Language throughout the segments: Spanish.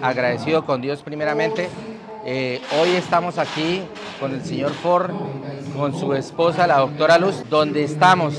agradecido con Dios primeramente. Hoy estamos aquí con el señor Ford, con su esposa, la doctora Luz, donde estamos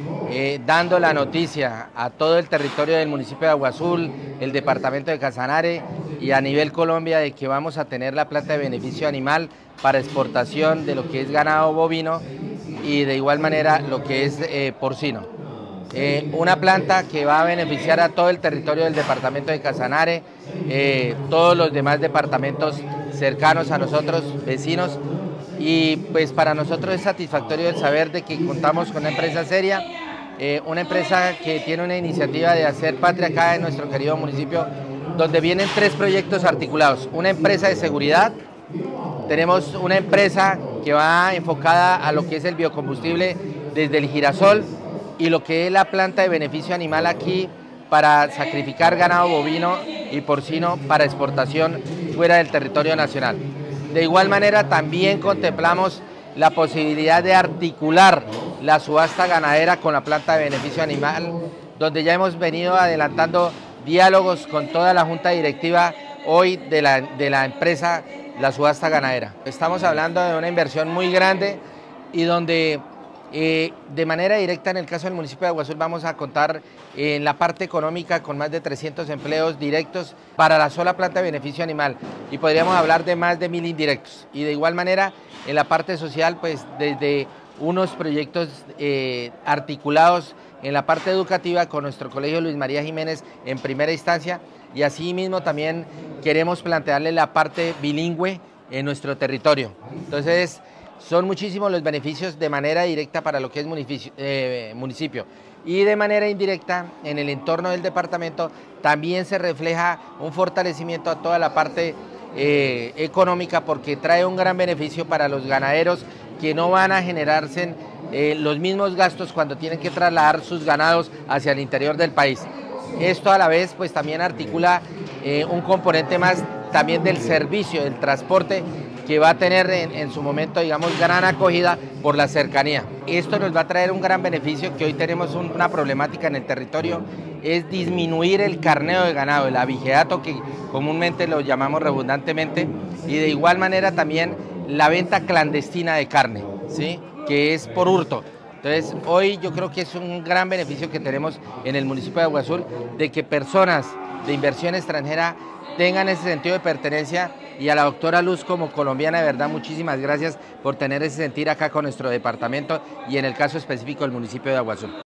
dando la noticia a todo el territorio del municipio de Agua Azul, el departamento de Casanare y a nivel Colombia, de que vamos a tener la planta de beneficio animal para exportación de lo que es ganado bovino y de igual manera lo que es porcino. Una planta que va a beneficiar a todo el territorio del departamento de Casanare, todos los demás departamentos cercanos a nosotros, vecinos, y pues para nosotros es satisfactorio el saber de que contamos con una empresa seria, una empresa que tiene una iniciativa de hacer patria acá en nuestro querido municipio, donde vienen 3 proyectos articulados: una empresa de seguridad, tenemos una empresa que va enfocada a lo que es el biocombustible desde el girasol, y lo que es la planta de beneficio animal aquí para sacrificar ganado bovino y porcino para exportación fuera del territorio nacional. De igual manera también contemplamos la posibilidad de articular la subasta ganadera con la planta de beneficio animal, donde ya hemos venido adelantando diálogos con toda la junta directiva hoy de la empresa, la subasta ganadera. Estamos hablando de una inversión muy grande y donde de manera directa, en el caso del municipio de Agua Azul, vamos a contar en la parte económica con más de 300 empleos directos para la sola planta de beneficio animal, y podríamos hablar de más de 1000 indirectos. Y de igual manera en la parte social, pues desde unos proyectos articulados en la parte educativa con nuestro colegio Luis María Jiménez en primera instancia, y asimismo también queremos plantearle la parte bilingüe en nuestro territorio. Entonces, son muchísimos los beneficios de manera directa para lo que es municipio, y de manera indirecta en el entorno del departamento también se refleja un fortalecimiento a toda la parte económica, porque trae un gran beneficio para los ganaderos, que no van a generarse los mismos gastos cuando tienen que trasladar sus ganados hacia el interior del país. Esto a la vez pues también articula un componente más también del servicio, del transporte, que va a tener en su momento, digamos, gran acogida por la cercanía. Esto nos va a traer un gran beneficio, que hoy tenemos una problemática en el territorio, es disminuir el carneo de ganado, el abigeato, que comúnmente lo llamamos redundantemente, y de igual manera también la venta clandestina de carne, ¿sí?, que es por hurto. Entonces, hoy yo creo que es un gran beneficio que tenemos en el municipio de Agua Azul, de que personas de inversión extranjera tengan ese sentido de pertenencia, y a la doctora Luz como colombiana, de verdad, muchísimas gracias por tener ese sentir acá con nuestro departamento y en el caso específico del municipio de Agua Azul.